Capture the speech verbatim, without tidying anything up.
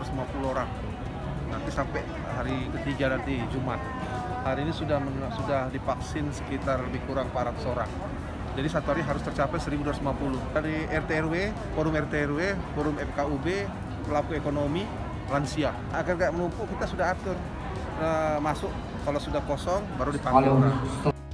ratus lima puluh orang. Nanti sampai hari ketiga nanti Jumat. Hari ini sudah sudah divaksin sekitar lebih kurang empat ratus orang. Jadi satu hari harus tercapai seribu dua ratus lima puluh. Dari R T R W, forum R T R W, forum F K U B, pelaku ekonomi, lansia. Agar nggak menumpuk, kita sudah atur uh, masuk. Kalau sudah kosong baru dipanggil orang.